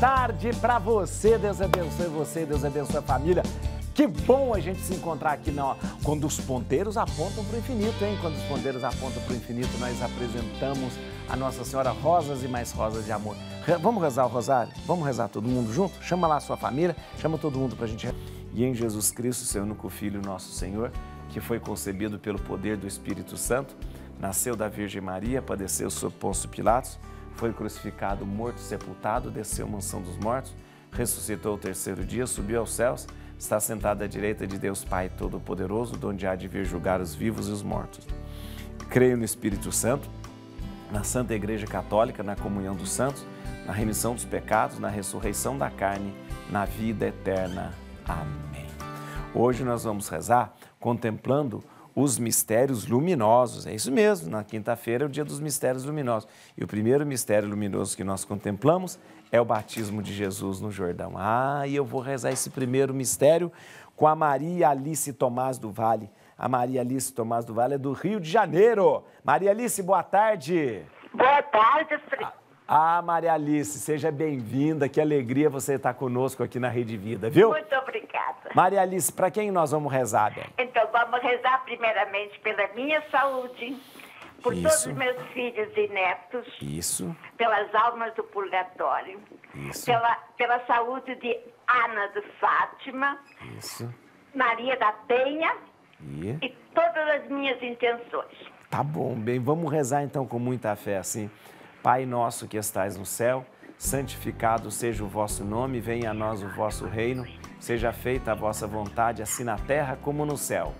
tarde para você. Deus abençoe você, Deus abençoe a família. Que bom a gente se encontrar aqui quando os ponteiros apontam para o infinito, hein? Quando os ponteiros apontam para o infinito, nós apresentamos a Nossa Senhora rosas e mais rosas de amor. Vamos rezar o rosário? Vamos rezar todo mundo junto? Chama lá a sua família, chama todo mundo para a gente rezar. E em Jesus Cristo, seu único Filho, nosso Senhor, que foi concebido pelo poder do Espírito Santo, nasceu da Virgem Maria, padeceu sob Pôncio Pilatos, foi crucificado, morto, sepultado, desceu à mansão dos mortos, ressuscitou ao terceiro dia, subiu aos céus, está sentado à direita de Deus Pai Todo-Poderoso, donde há de vir julgar os vivos e os mortos. Creio no Espírito Santo, na Santa Igreja Católica, na comunhão dos santos, na remissão dos pecados, na ressurreição da carne, na vida eterna. Amém. Hoje nós vamos rezar contemplando os mistérios luminosos. É isso mesmo, na quinta-feira é o dia dos mistérios luminosos. E o primeiro mistério luminoso que nós contemplamos é o batismo de Jesus no Jordão. E eu vou rezar esse primeiro mistério com a Maria Alice Tomás do Vale. A Maria Alice Tomás do Vale é do Rio de Janeiro. Maria Alice, boa tarde. Boa tarde, Maria Alice, seja bem-vinda. Que alegria você estar conosco aqui na Rede Vida, viu? Muito obrigada. Maria Alice, para quem nós vamos rezar, bem? Então, vamos rezar primeiramente pela minha saúde, por todos os meus filhos e netos. Isso. Pelas almas do purgatório. Isso. Pela saúde de Ana de Fátima. Isso. Maria da Penha. E todas as minhas intenções. Tá bom, bem, vamos rezar então com muita fé assim. Pai nosso que estais no céu, santificado seja o vosso nome, venha a nós o vosso reino, seja feita a vossa vontade, assim na terra como no céu.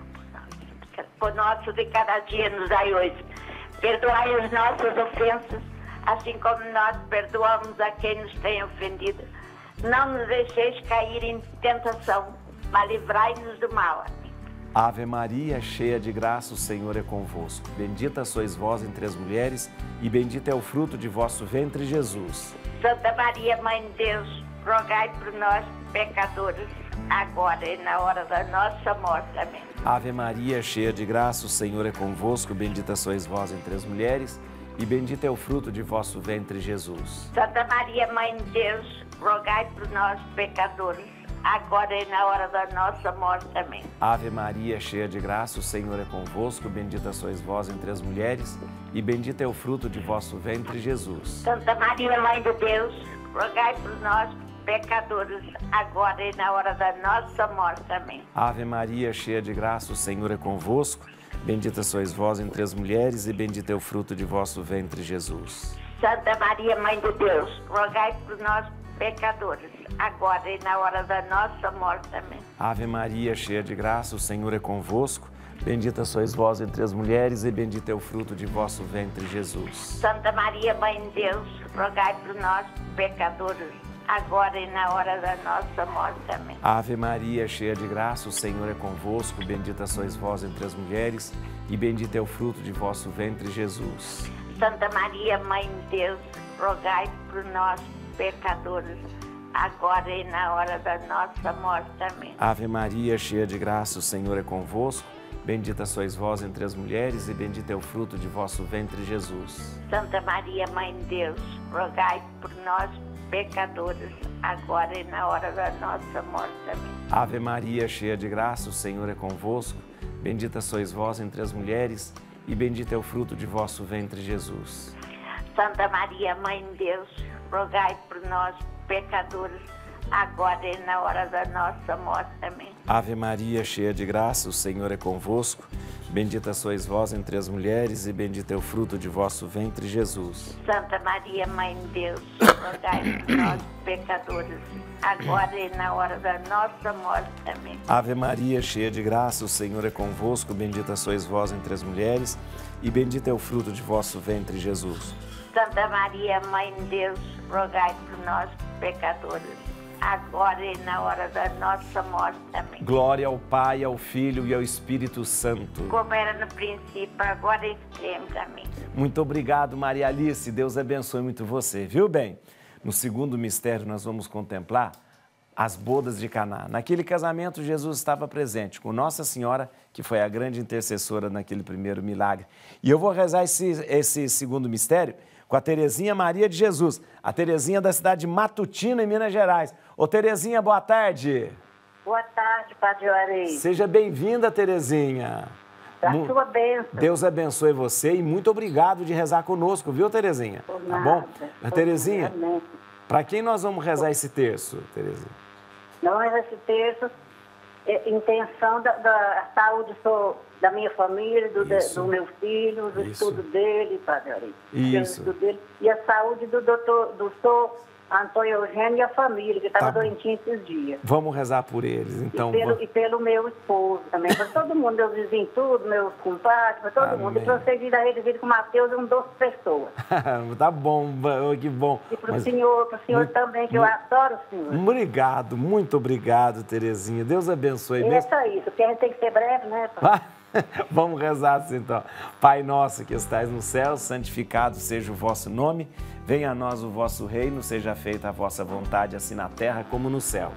O nosso de cada dia nos dai hoje. Perdoai as nossas ofensas, assim como nós perdoamos a quem nos tem ofendido. Não nos deixeis cair em tentação, mas livrai-nos do mal. Ave Maria, cheia de graça, o Senhor é convosco. Bendita sois vós entre as mulheres, e bendito é o fruto de vosso ventre, Jesus. Santa Maria, Mãe de Deus, rogai por nós, pecadores, agora e na hora da nossa morte. Amém. Ave Maria, cheia de graça, o Senhor é convosco. Bendita sois vós entre as mulheres, e bendito é o fruto de vosso ventre, Jesus. Santa Maria, Mãe de Deus, rogai por nós, pecadores, agora e na hora da nossa morte. Amém. Ave Maria, cheia de graça, o Senhor é convosco. Bendita sois vós entre as mulheres, e bendito é o fruto de vosso ventre, Jesus. Santa Maria, Mãe de Deus, rogai por nós, pecadores, agora e na hora da nossa morte. Amém. Ave Maria, cheia de graça, o Senhor é convosco. Bendita sois vós entre as mulheres, e bendito é o fruto de vosso ventre, Jesus. Santa Maria, Mãe de Deus, rogai por nós, pecadores, agora e na hora da nossa morte. Amém. Ave Maria, cheia de graça, o Senhor é convosco. Bendita sois vós entre as mulheres, e bendito é o fruto de vosso ventre, Jesus. Santa Maria, Mãe de Deus, rogai por nós, pecadores, agora e na hora da nossa morte. Amém. Ave Maria, cheia de graça, o Senhor é convosco. Bendita sois vós entre as mulheres, e bendito é o fruto de vosso ventre, Jesus. Santa Maria, Mãe de Deus, rogai por nós, pecadores, agora e na hora da nossa morte. Amém. Ave Maria, cheia de graça, o Senhor é convosco. Bendita sois vós entre as mulheres, e bendito é o fruto de vosso ventre, Jesus. Santa Maria, Mãe de Deus, rogai por nós, pecadores, agora e na hora da nossa morte. Amém. Ave Maria, cheia de graça, o Senhor é convosco. Bendita sois vós entre as mulheres, e bendito é o fruto de vosso ventre, Jesus. Santa Maria, Mãe de Deus, rogai por nós, pecadores, agora e na hora da nossa morte. Amém. Ave Maria, cheia de graça, o Senhor é convosco. Bendita sois vós entre as mulheres, e bendito é o fruto de vosso ventre, Jesus. Santa Maria, Mãe de Deus, rogai por nós, pecadores, agora e na hora da nossa morte. Amém. Ave Maria, cheia de graça, o Senhor é convosco. Bendita sois vós entre as mulheres, e bendito é o fruto de vosso ventre, Jesus. Santa Maria, Mãe de Deus, rogai por nós, pecadores, agora e na hora da nossa morte. Amém. Glória ao Pai, ao Filho e ao Espírito Santo. Como era no princípio, agora e sempre. Amém. Muito obrigado, Maria Alice. Deus abençoe muito você, viu bem? No segundo mistério, nós vamos contemplar as bodas de Caná. Naquele casamento, Jesus estava presente com Nossa Senhora, que foi a grande intercessora naquele primeiro milagre. E eu vou rezar esse segundo mistério com a Terezinha Maria de Jesus. A Terezinha da cidade de Matutina, em Minas Gerais. Ô, Terezinha, boa tarde. Boa tarde, Padre Juarez. Seja bem-vinda, Terezinha. Da sua bênção. Deus abençoe você e muito obrigado de rezar conosco, viu, Terezinha? Por Tá nada. bom? Terezinha, Amém. para quem nós vamos rezar esse terço, Terezinha? Nós, esse terço, intenção da saúde da minha família, do meu filho, do estudo dele, Padre Juarez. Isso. E a saúde do doutor Antônio Eugênio e a família, que estava doentinho esses dias. Vamos rezar por eles, então. E pelo meu esposo também, para todo mundo, meus vizinhos, tudo, meus compadres, para todo mundo. E para você vir a ele com o Mateus, um doce pessoa. Tá bom, que bom. E para o senhor também, que eu adoro o senhor. Obrigado, muito obrigado, Terezinha. Deus abençoe mesmo. É só isso, porque a gente tem que ser breve, né, pai? Vamos rezar assim, então. Pai nosso que estais no céu, santificado seja o vosso nome. Venha a nós o vosso reino, seja feita a vossa vontade, assim na terra como no céu.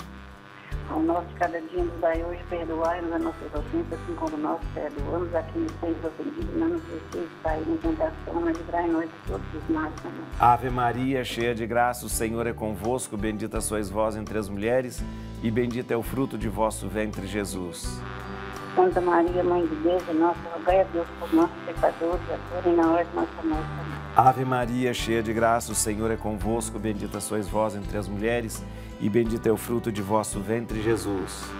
Ao nosso cada dia nos dai hoje, perdoai-nos as nossas ofensas, assim como nós perdoamos a quem nos tem ofendido, não nos deixeis cair em tentação, mas livrai-nos de todos os males. Amém. Ave Maria, cheia de graça, o Senhor é convosco, bendita sois vós entre as mulheres, e bendito é o fruto de vosso ventre, Jesus. Santa Maria, Mãe de Deus, e nossa, rogai a Deus por nós, pecadores, agora e na hora de nossa morte. Amém. Ave Maria, cheia de graça, o Senhor é convosco, bendita sois vós entre as mulheres, e bendito é o fruto de vosso ventre, Jesus.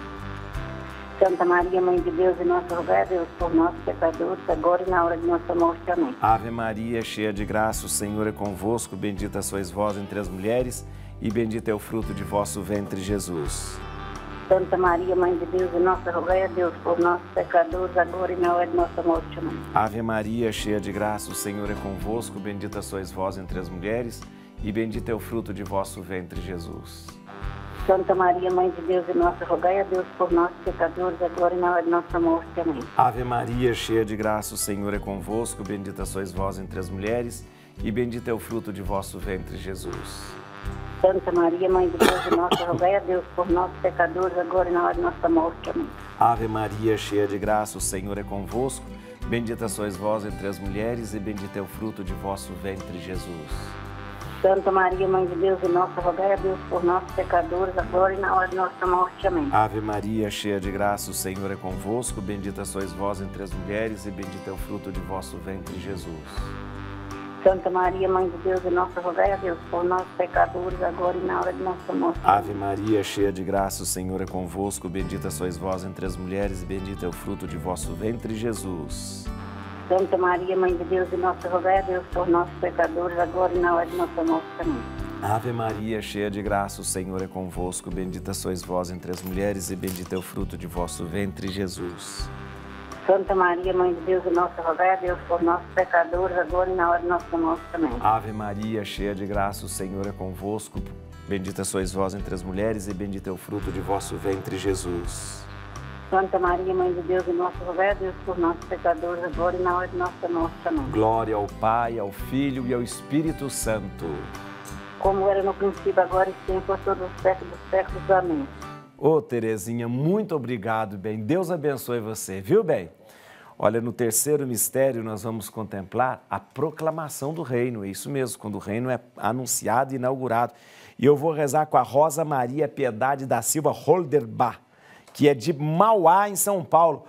Santa Maria, Mãe de Deus, e nossa, rogai a Deus por nós, pecadores, agora e na hora de nossa morte. Amém. Ave Maria, cheia de graça, o Senhor é convosco, bendita sois vós entre as mulheres, e bendito é o fruto de vosso ventre, Jesus. Santa Maria, Mãe de Deus, e nossa, rogai a Deus por nós, pecadores, agora e na hora de nossa morte. Amém. Ave Maria, cheia de graça, o Senhor é convosco, bendita sois vós entre as mulheres, e bendito é o fruto de vosso ventre, Jesus. Santa Maria, Mãe de Deus, e nossa, rogai a Deus por nós, pecadores, agora e na hora de nossa morte. Amém. Ave Maria, cheia de graça, o Senhor é convosco, bendita sois vós entre as mulheres, e bendito é o fruto de vosso ventre, Jesus. Santa Maria, Mãe de Deus, e nossa, rogai a Deus por nós, pecadores, agora e na hora de nossa morte. Amém. Ave Maria, cheia de graça, o Senhor é convosco, bendita sois vós entre as mulheres, e bendito é o fruto de vosso ventre, Jesus. Santa Maria, Mãe de Deus, e nossa, rogai a Deus por nós, pecadores, agora e na hora de nossa morte. Amém. Ave Maria, cheia de graça, o Senhor é convosco, bendita sois vós entre as mulheres, e bendito é o fruto de vosso ventre, Jesus. Santa Maria, Mãe de Deus, e nossa, rogai a Deus por nós, pecadores, agora e na hora de nossa morte. Ave Maria, cheia de graça, o Senhor é convosco, bendita sois vós entre as mulheres, e bendito é o fruto de vosso ventre, Jesus. Santa Maria, Mãe de Deus, e nossa, rogai a Deus por nós, pecadores, agora e na hora de nossa morte. Amém. Ave Maria, cheia de graça, o Senhor é convosco, bendita sois vós entre as mulheres, e bendito é o fruto de vosso ventre, Jesus. Santa Maria, Mãe de Deus, e nossa, rogai a Deus por nós, pecadores, agora e na hora de nossa morte. Amém. Ave Maria, cheia de graça, o Senhor é convosco, bendita sois vós entre as mulheres, e bendito é o fruto de vosso ventre, Jesus. Santa Maria, Mãe de Deus, e nossa, rogai a Deus por nós, pecadores, agora e na hora de nossa morte. Amém. Glória ao Pai, ao Filho e ao Espírito Santo. Como era no princípio, agora e sempre, por todos os séculos dos séculos. Amém. Ô, Terezinha, muito obrigado, bem. Deus abençoe você, viu, bem? Olha, no terceiro mistério nós vamos contemplar a proclamação do reino. É isso mesmo, quando o reino é anunciado e inaugurado. E eu vou rezar com a Rosa Maria Piedade da Silva Holderbach, que é de Mauá, em São Paulo.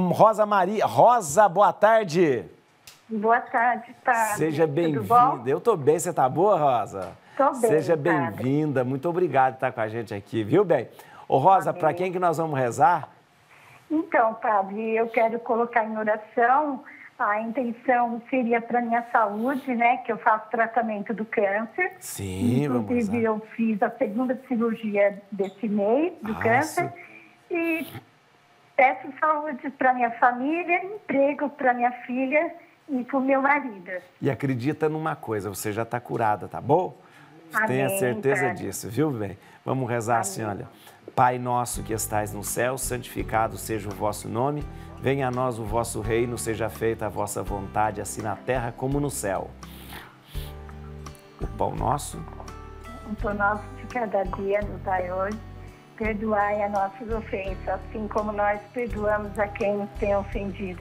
Rosa, boa tarde. Boa tarde, padre. Seja bem-vinda. Eu tô bem, você tá boa, Rosa? Tô bem, Seja bem-vinda, muito obrigado por estar com a gente aqui, viu, bem? Ô, Rosa, para quem que nós vamos rezar? Então, padre, eu quero colocar em oração, a intenção seria para minha saúde, né, que eu faço tratamento do câncer. Sim, vamos rezar. Inclusive, eu fiz a segunda cirurgia desse mês do câncer. E peço saúde para minha família, emprego para minha filha e para o meu marido. E acredita numa coisa, você já está curada, tá bom? Amém, tenha certeza padre. disso, viu, bem? Vamos rezar assim, olha. Pai nosso que estais no céu, santificado seja o vosso nome. Venha a nós o vosso reino, seja feita a vossa vontade, assim na terra como no céu. O pão nosso. O pão nosso de cada dia nos dai hoje. Perdoai as nossas ofensas, assim como nós perdoamos a quem nos tem ofendido.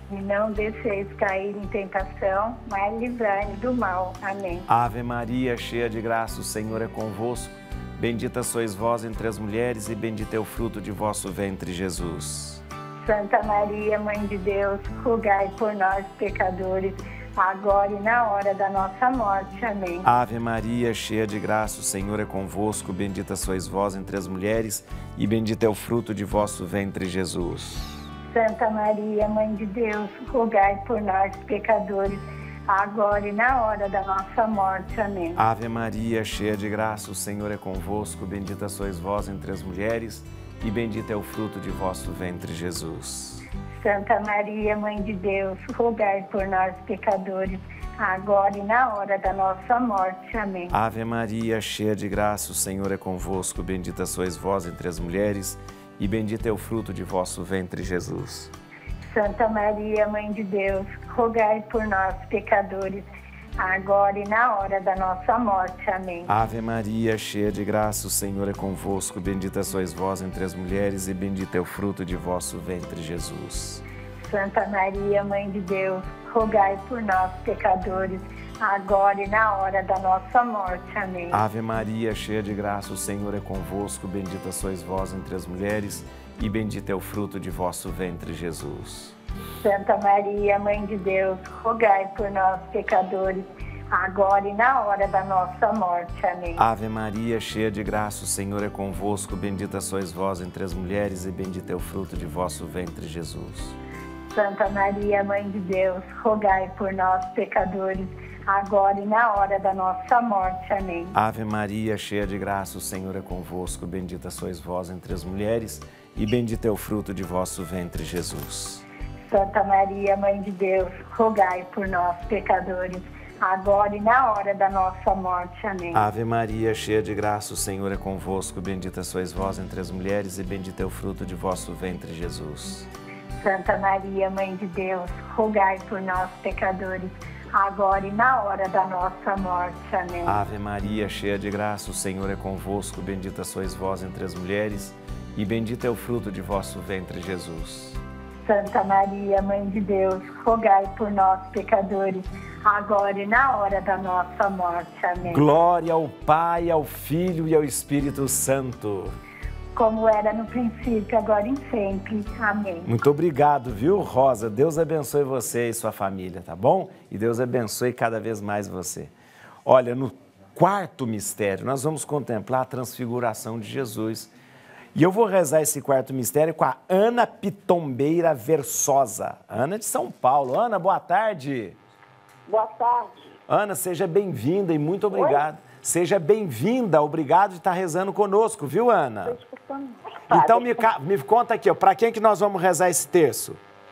e não deixeis cair em tentação, mas livrai-nos do mal. Amém. Ave Maria, cheia de graça, o Senhor é convosco. Bendita sois vós entre as mulheres e bendito é o fruto de vosso ventre, Jesus. Santa Maria, Mãe de Deus, rogai por nós, pecadores, agora e na hora da nossa morte. Amém. Ave Maria, cheia de graça, o Senhor é convosco. Bendita sois vós entre as mulheres e bendito é o fruto de vosso ventre, Jesus. Santa Maria, Mãe de Deus, rogai por nós, pecadores, agora e na hora da nossa morte. Amém. Ave Maria, cheia de graça, o Senhor é convosco. Bendita sois vós entre as mulheres e bendito é o fruto de vosso ventre, Jesus. Santa Maria, Mãe de Deus, rogai por nós, pecadores, agora e na hora da nossa morte. Amém. Ave Maria, cheia de graça, o Senhor é convosco. Bendita sois vós entre as mulheres e bendito é o fruto de vosso ventre, Jesus. Santa Maria, Mãe de Deus, rogai por nós, pecadores, agora e na hora da nossa morte. Amém. Ave Maria, cheia de graça, o Senhor é convosco. Bendita sois vós entre as mulheres e bendito é o fruto de vosso ventre, Jesus. Santa Maria, Mãe de Deus, rogai por nós, pecadores, agora e na hora da nossa morte. Amém. Ave Maria, cheia de graça, o Senhor é convosco. Bendita sois vós entre as mulheres e bendito é o fruto de vosso ventre, Jesus. Santa Maria, Mãe de Deus, rogai por nós, pecadores, agora e na hora da nossa morte. Amém. Ave Maria, cheia de graça, o Senhor é convosco. Bendita sois vós entre as mulheres e bendito é o fruto de vosso ventre, Jesus. Santa Maria, Mãe de Deus, rogai por nós, pecadores, agora e na hora da nossa morte. Amém. Ave Maria, cheia de graça, o Senhor é convosco. Bendita sois vós entre as mulheres e bendito é o fruto de vosso ventre, Jesus. Santa Maria, Mãe de Deus, rogai por nós, pecadores, agora e na hora da nossa morte. Amém. Ave Maria, cheia de graça, o Senhor é convosco. Bendita sois vós entre as mulheres e bendito é o fruto de vosso ventre, Jesus. Santa Maria, Mãe de Deus, rogai por nós, pecadores, agora e na hora da nossa morte. Amém. Ave Maria, cheia de graça, o Senhor é convosco. Bendita sois vós entre as mulheres e bendito é o fruto de vosso ventre, Jesus. Santa Maria, Mãe de Deus, rogai por nós, pecadores, agora e na hora da nossa morte. Amém. Glória ao Pai, ao Filho e ao Espírito Santo. Como era no princípio, agora e sempre. Amém. Muito obrigado, viu, Rosa? Deus abençoe você e sua família, tá bom? E Deus abençoe cada vez mais você. Olha, no quarto mistério, nós vamos contemplar a transfiguração de Jesus. E eu vou rezar esse quarto mistério com a Ana Pitombeira Versosa. Ana de São Paulo. Ana, boa tarde. Boa tarde. Ana, seja bem-vinda e muito obrigado. Oi? Seja bem-vinda, obrigado de estar rezando conosco, viu, Ana? Estou escutando. Então me conta aqui, para quem que nós vamos rezar esse terço?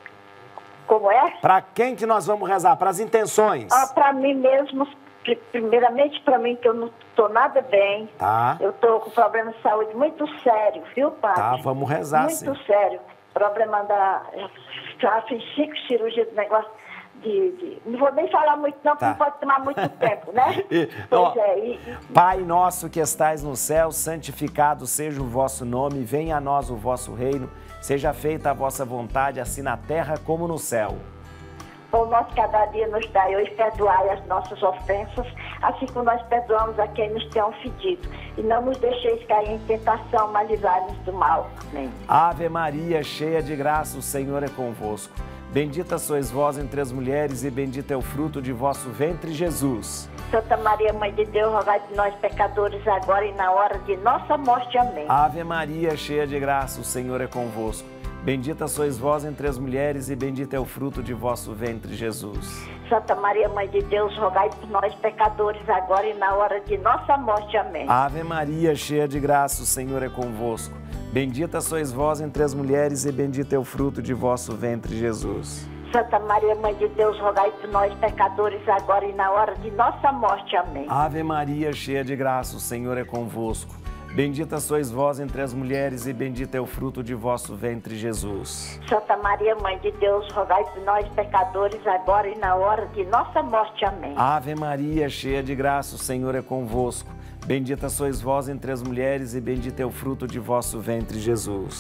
Como é? Para quem que nós vamos rezar? Para as intenções? Para mim mesmo, primeiramente para mim, que eu não estou nada bem. Tá. Eu estou com problema de saúde muito sério, viu, padre? Tá, vamos rezar, sim. Muito sério. Problema já fiz 5 cirurgias do negócio não vou nem falar muito não, porque não pode tomar muito tempo, né? Pai nosso que estais no céu, santificado seja o vosso nome, venha a nós o vosso reino, seja feita a vossa vontade, assim na terra como no céu. O nosso cada dia nos dai hoje, perdoai as nossas ofensas, assim como nós perdoamos a quem nos tem ofendido. E não nos deixeis cair em tentação, mas livrai-nos do mal. Amém. Ave Maria, cheia de graça, o Senhor é convosco. Bendita sois vós entre as mulheres e bendito é o fruto de vosso ventre, Jesus. Santa Maria, Mãe de Deus, rogai por nós, pecadores, agora e na hora de nossa morte. Amém. Ave Maria, cheia de graça, o Senhor é convosco. Bendita sois vós entre as mulheres e bendito é o fruto de vosso ventre, Jesus. Santa Maria, Mãe de Deus, rogai por nós, pecadores, agora e na hora de nossa morte. Amém. Ave Maria, cheia de graça, o Senhor é convosco. Bendita sois vós entre as mulheres e bendito é o fruto de vosso ventre, Jesus. Santa Maria, Mãe de Deus, rogai por nós, pecadores, agora e na hora de nossa morte. Amém. Ave Maria, cheia de graça, o Senhor é convosco. Bendita sois vós entre as mulheres e bendito é o fruto de vosso ventre, Jesus. Santa Maria, Mãe de Deus, rogai por nós, pecadores, agora e na hora de nossa morte. Amém. Ave Maria, cheia de graça, o Senhor é convosco. Bendita sois vós entre as mulheres e bendito é o fruto de vosso ventre, Jesus.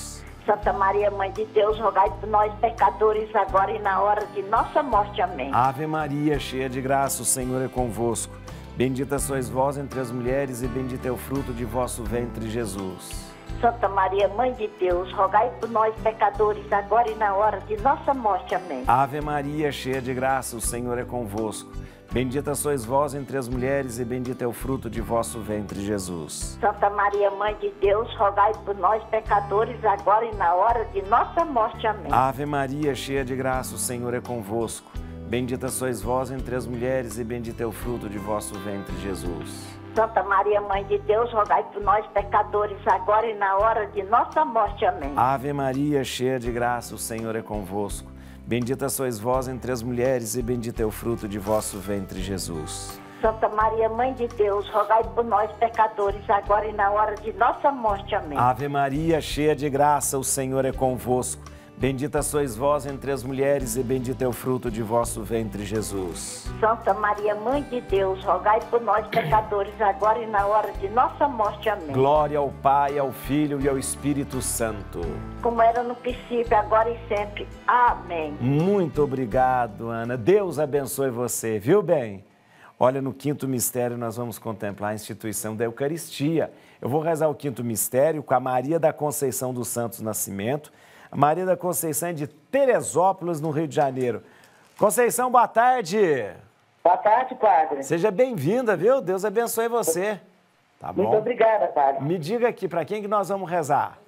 Santa Maria, Mãe de Deus, rogai por nós, pecadores, agora e na hora de nossa morte. Amém. Ave Maria, cheia de graça, o Senhor é convosco. Bendita sois vós entre as mulheres e bendito é o fruto de vosso ventre, Jesus. Santa Maria, Mãe de Deus, rogai por nós, pecadores, agora e na hora de nossa morte. Amém. Ave Maria, cheia de graça, o Senhor é convosco. Bendita sois vós entre as mulheres e bendito é o fruto de vosso ventre, Jesus. Santa Maria, Mãe de Deus, rogai por nós, pecadores, agora e na hora de nossa morte. Amém. Ave Maria, cheia de graça, o Senhor é convosco. Bendita sois vós entre as mulheres e bendito é o fruto de vosso ventre, Jesus. Santa Maria, Mãe de Deus, rogai por nós, pecadores, agora e na hora de nossa morte. Amém. Ave Maria, cheia de graça, o Senhor é convosco. Bendita sois vós entre as mulheres e bendito é o fruto de vosso ventre, Jesus. Santa Maria, Mãe de Deus, rogai por nós, pecadores, agora e na hora de nossa morte. Amém. Ave Maria, cheia de graça, o Senhor é convosco. Bendita sois vós entre as mulheres e bendito é o fruto de vosso ventre, Jesus. Santa Maria, Mãe de Deus, rogai por nós, pecadores, agora e na hora de nossa morte. Amém. Glória ao Pai, ao Filho e ao Espírito Santo. Como era no princípio, agora e sempre. Amém. Muito obrigado, Ana. Deus abençoe você, viu bem? Olha, no quinto mistério nós vamos contemplar a instituição da Eucaristia. Eu vou rezar o quinto mistério com a Maria da Conceição dos Santos Nascimento. A Maria da Conceição é de Teresópolis, no Rio de Janeiro. Conceição, boa tarde. Boa tarde, padre. Seja bem-vinda, viu? Deus abençoe você. Tá bom? Muito obrigada, padre. Me diga aqui, para quem que nós vamos rezar?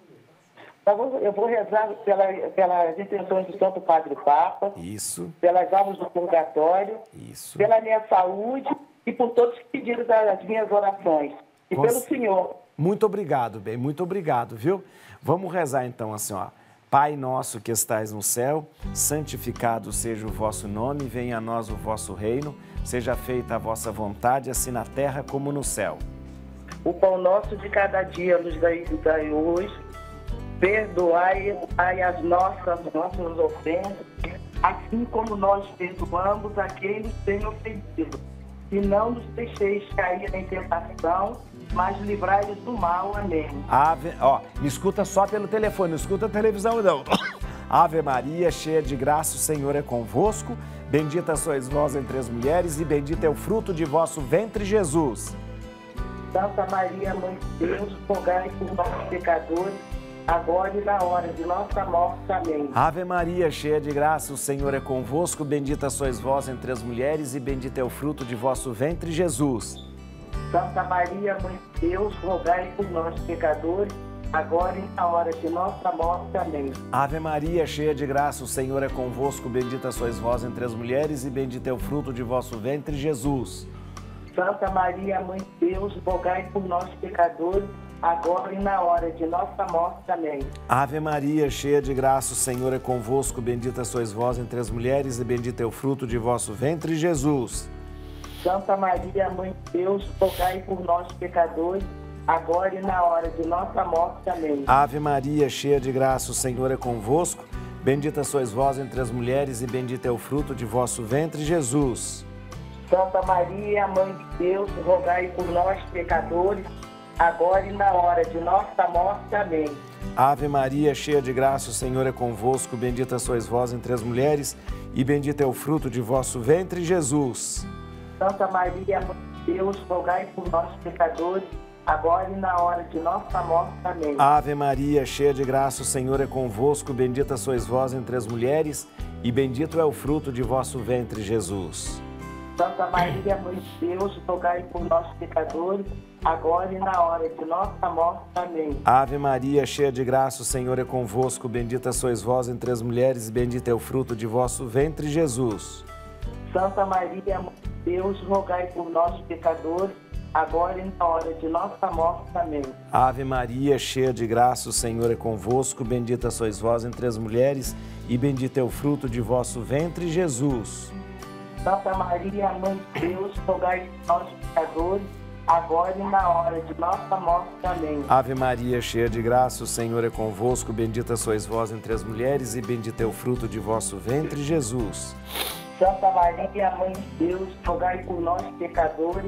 Eu vou rezar pelas intenções do Santo Padre Papa. Isso. Pelas almas do purgatório. Isso. Pela minha saúde e por todos que pediram as minhas orações. E pelo Senhor. Muito obrigado, bem. Muito obrigado, viu? Vamos rezar então assim, ó. Pai nosso que estais no céu, santificado seja o vosso nome, venha a nós o vosso reino, seja feita a vossa vontade, assim na terra como no céu. O pão nosso de cada dia nos dai hoje, perdoai as nossas ofensas, assim como nós perdoamos a quem nos tem ofendido. E não nos deixeis cair em tentação, mas livrai-nos do mal. Amém. Me escuta só pelo telefone, não escuta a televisão não. Ave Maria, cheia de graça, o Senhor é convosco. Bendita sois vós entre as mulheres e bendito é o fruto de vosso ventre, Jesus. Santa Maria, Mãe de Deus, rogai por nós pecadores, agora e na hora de nossa morte. Amém. Ave Maria, cheia de graça, o Senhor é convosco. Bendita sois vós entre as mulheres e bendito é o fruto de vosso ventre, Jesus. Santa Maria, Mãe de Deus, rogai por nós, pecadores, agora e na hora de nossa morte. Amém. Ave Maria, cheia de graça, o Senhor é convosco. Bendita sois vós entre as mulheres e bendito é o fruto de vosso ventre, Jesus. Santa Maria, Mãe de Deus, rogai por nós, pecadores, agora e na hora de nossa morte. Amém. Ave Maria, cheia de graça, o Senhor é convosco. Bendita sois vós entre as mulheres e bendito é o fruto de vosso ventre, Jesus. Santa Maria, Mãe de Deus, rogai por nós, pecadores, agora e na hora de nossa morte. Amém. Ave Maria, cheia de graça, o Senhor é convosco. Bendita sois vós entre as mulheres e bendito é o fruto de vosso ventre, Jesus. Santa Maria, Mãe de Deus, rogai por nós, pecadores, agora e na hora de nossa morte. Amém. Ave Maria, cheia de graça, o Senhor é convosco. Bendita sois vós entre as mulheres e bendito é o fruto de vosso ventre, Jesus. Santa Maria, Mãe de Deus, rogai por nós, pecadores, agora e na hora de nossa morte. Amém. Ave Maria, cheia de graça, o Senhor é convosco. Bendita sois vós entre as mulheres e bendito é o fruto de vosso ventre, Jesus. Santa Maria, Mãe de Deus, rogai por nós, pecadores, agora e na hora de nossa morte. Amém. Ave Maria, cheia de graça, o Senhor é convosco. Bendita sois vós entre as mulheres e bendito é o fruto de vosso ventre, Jesus. Santa Maria, Mãe de Deus, rogai por nós, pecadores, agora e na hora de nossa morte. Amém. Ave Maria, cheia de graça, o Senhor é convosco. Bendita sois vós entre as mulheres e bendito é o fruto de vosso ventre, Jesus. Santa Maria, Mãe de Deus, rogai por nós, pecadores, agora e na hora de nossa morte. Amém. Ave Maria, cheia de graça, o Senhor é convosco. Bendita sois vós entre as mulheres e bendito é o fruto de vosso ventre, Jesus. Santa Maria, Mãe de Deus, rogai por nós, pecadores,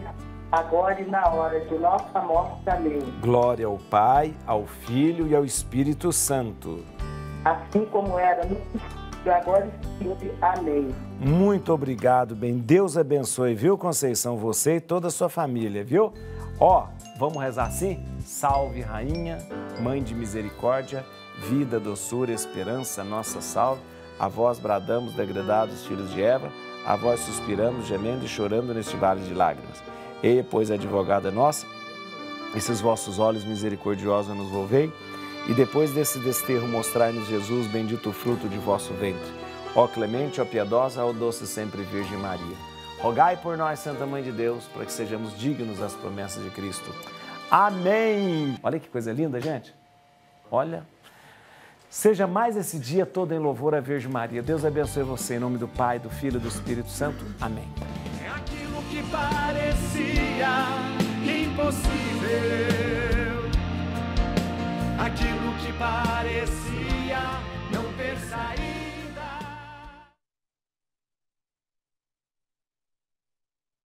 agora e na hora de nossa morte. Amém. Glória ao Pai, ao Filho e ao Espírito Santo. Assim como era no princípio, agora e sempre. Amém. Muito obrigado, bem. Deus abençoe, viu, Conceição? Você e toda a sua família, viu? Ó, vamos rezar assim? Salve, Rainha, Mãe de Misericórdia, vida, doçura, esperança, nossa salve. A vós bradamos, degredados filhos de Eva, a vós suspiramos, gemendo e chorando neste vale de lágrimas. Eia, pois, advogada nossa, esses vossos olhos misericordiosos nos volvei, e depois desse desterro mostrai-nos Jesus, bendito o fruto de vosso ventre. Ó clemente, ó piedosa, ó doce sempre Virgem Maria. Rogai por nós, Santa Mãe de Deus, para que sejamos dignos das promessas de Cristo. Amém! Olha que coisa linda, gente. Olha. Seja mais esse dia todo em louvor à Virgem Maria. Deus abençoe você, em nome do Pai, do Filho e do Espírito Santo. Amém. É aquilo que parecia impossível, aquilo que parecia